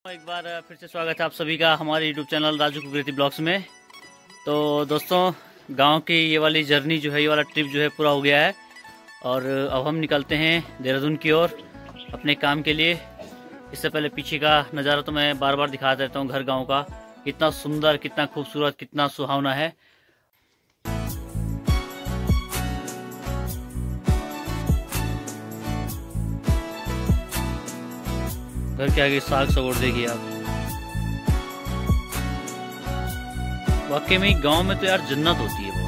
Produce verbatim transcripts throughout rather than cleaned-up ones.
एक बार फिर से स्वागत है आप सभी का हमारे YouTube channel Raju Kukreti vlogs में। तो दोस्तों, गांव की ये वाली जर्नी जो है, ये वाला ट्रिप जो है पूरा हो गया है और अब हम निकलते हैं देहरादून की ओर अपने काम के लिए। इससे पहले पीछे का नज़ारा तो मैं बार बार दिखा देता हूँ, घर गाँव का कितना सुंदर, कितना खूबसूरत, कितना सुहावना है। घर के आगे साग सगोड़ देखिए आप। वाकई में गांव में तो यार जन्नत होती है बहुत।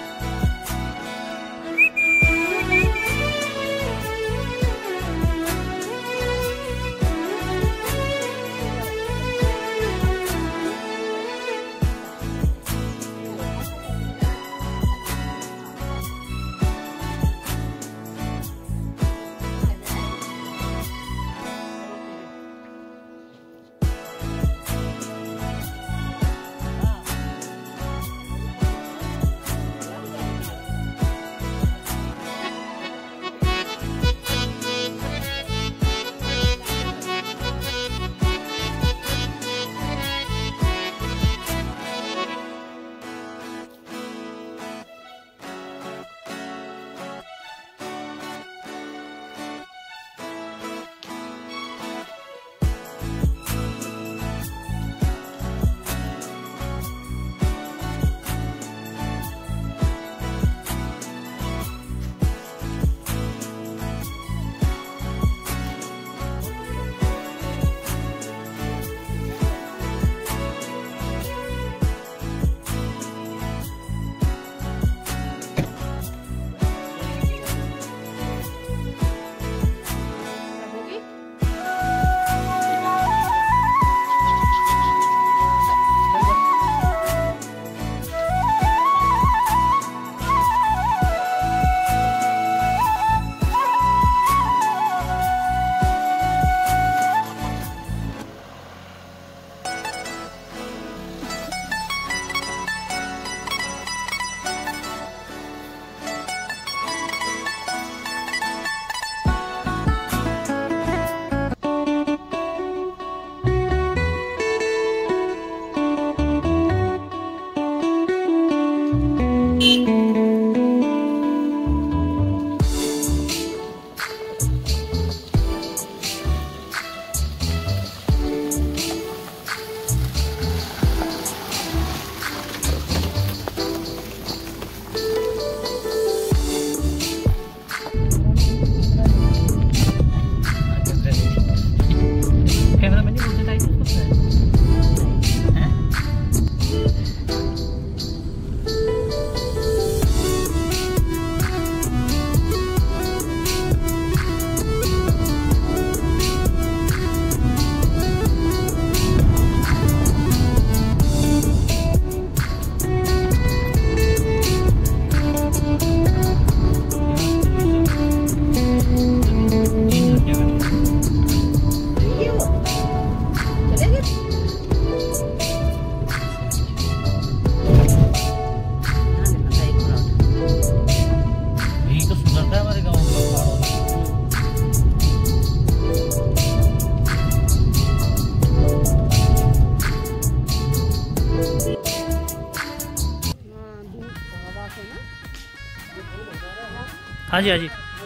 हाँ जी, हाँ जी।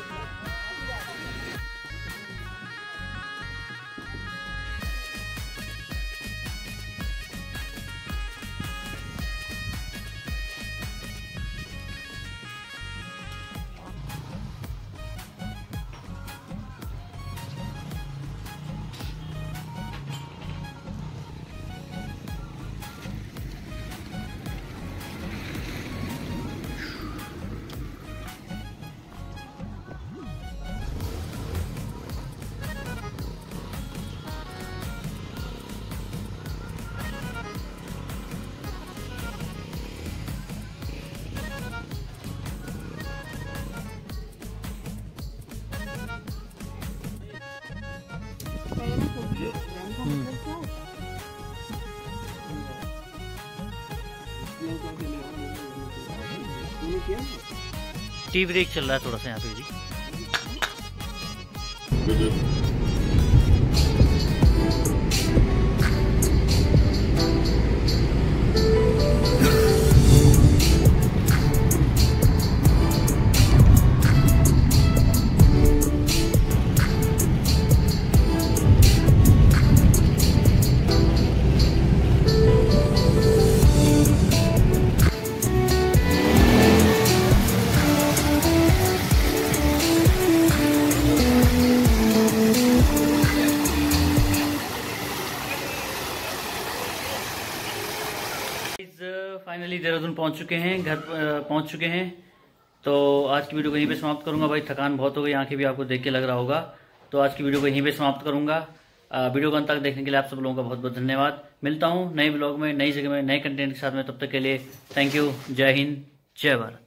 टी ब्रेक चल रहा है थोड़ा सा यहाँ पे जी। फाइनली देहरादून पहुंच चुके हैं, घर पहुंच चुके हैं। तो आज की वीडियो को यहीं पे समाप्त करूंगा। भाई थकान बहुत हो गई, आंखें भी आपको देख के लग रहा होगा। तो आज की वीडियो को यहीं पे समाप्त करूंगा। वीडियो को अंत तक देखने के लिए आप सब लोगों का बहुत बहुत धन्यवाद। मिलता हूँ नए ब्लॉग में, नई जगह में, नए कंटेंट के साथ में। तब तक के लिए थैंक यू। जय हिंद, जय भारत।